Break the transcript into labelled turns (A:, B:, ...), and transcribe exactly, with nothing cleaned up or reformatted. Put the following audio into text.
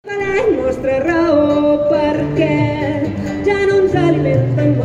A: La nostra raó perquè ja no ens alimenten